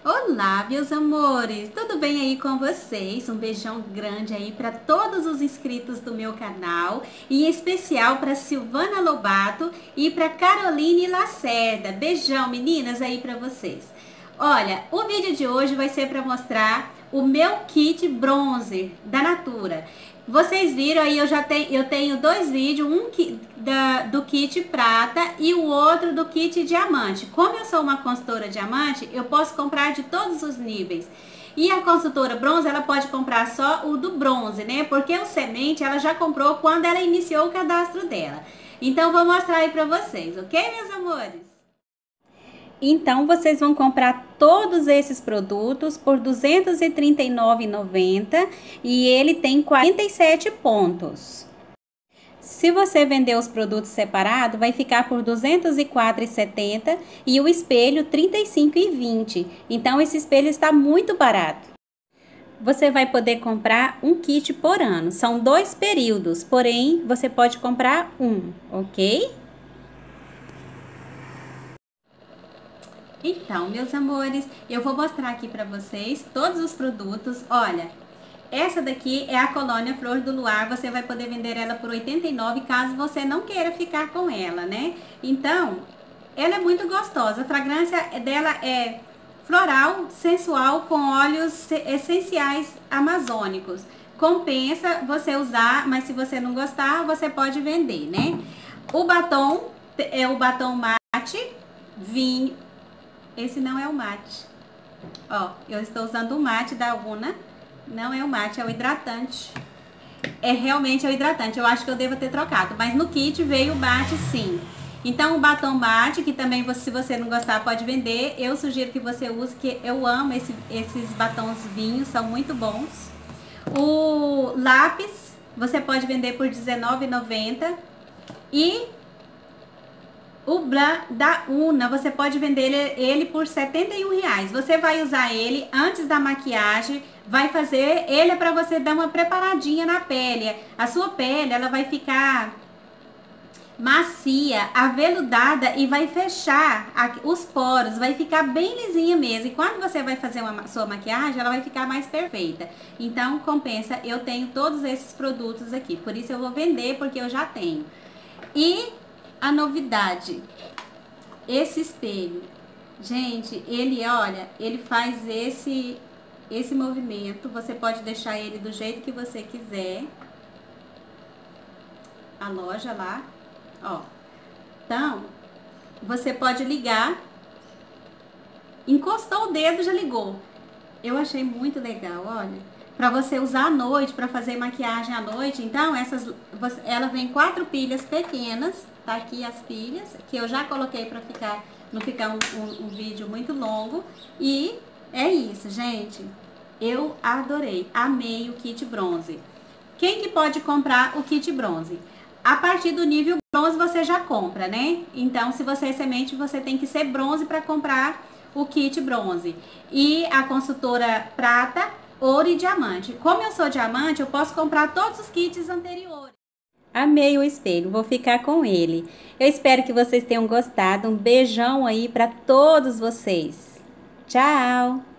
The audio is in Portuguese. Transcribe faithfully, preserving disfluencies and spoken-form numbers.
Olá, meus amores! Tudo bem aí com vocês? Um beijão grande aí para todos os inscritos do meu canal, e em especial para Silvana Lobato e para Caroline Lacerda. Beijão, meninas, aí para vocês. Olha, o vídeo de hoje vai ser para mostrar o meu kit bronze da Natura. Vocês viram aí, eu já tenho, eu tenho dois vídeos, um que, da, do kit prata e o outro do kit diamante. Como eu sou uma consultora diamante, eu posso comprar de todos os níveis. E a consultora bronze, ela pode comprar só o do bronze, né? Porque o semente, ela já comprou quando ela iniciou o cadastro dela. Então, vou mostrar aí pra vocês, ok, meus amores? Então, vocês vão comprar todos esses produtos por duzentos e trinta e nove reais e noventa centavos e ele tem quarenta e sete pontos. Se você vender os produtos separados, vai ficar por duzentos e quatro reais e setenta centavos e o espelho trinta e cinco reais e vinte centavos. Então, esse espelho está muito barato. Você vai poder comprar um kit por ano. São dois períodos, porém, você pode comprar um, ok? Então, meus amores, eu vou mostrar aqui pra vocês todos os produtos. Olha, essa daqui é a colônia Flor do Luar. Você vai poder vender ela por oitenta e nove reais, caso você não queira ficar com ela, né? Então, ela é muito gostosa. A fragrância dela é floral, sensual, com óleos essenciais amazônicos. Compensa você usar, mas se você não gostar, você pode vender, né? O batom é o batom mate, vinho. Esse não é o mate. Ó, eu estou usando o mate da Una. Não é o mate, é o hidratante. É realmente é o hidratante. Eu acho que eu devo ter trocado. Mas no kit veio o mate, sim. Então, o batom mate, que também, se você não gostar, pode vender. Eu sugiro que você use, que eu amo esse, esses batons vinhos, são muito bons. O lápis, você pode vender por dezenove reais e noventa centavos. E o Blanc da Una, você pode vender ele, ele por setenta e um reais. Você vai usar ele antes da maquiagem, vai fazer, ele é para você dar uma preparadinha na pele. A sua pele, ela vai ficar macia, aveludada e vai fechar os poros, vai ficar bem lisinha mesmo. E quando você vai fazer uma sua maquiagem, ela vai ficar mais perfeita. Então, compensa, eu tenho todos esses produtos aqui, por isso eu vou vender, porque eu já tenho. E a novidade, esse espelho, gente, ele, olha, ele faz esse, esse movimento, você pode deixar ele do jeito que você quiser, a loja lá, ó, então, você pode ligar, encostou o dedo, já ligou. Eu achei muito legal, olha, para você usar à noite, para fazer maquiagem à noite. Então, essas, ela vem quatro pilhas pequenas, tá aqui as pilhas, que eu já coloquei para ficar, não ficar um, um, um vídeo muito longo. E é isso, gente. Eu adorei, amei o kit bronze. Quem que pode comprar o kit bronze? A partir do nível bronze você já compra, né? Então, se você é semente, você tem que ser bronze para comprar o kit bronze. E a consultora prata, ouro e diamante. Como eu sou diamante, eu posso comprar todos os kits anteriores. Amei o espelho, vou ficar com ele. Eu espero que vocês tenham gostado. Um beijão aí para todos vocês. Tchau!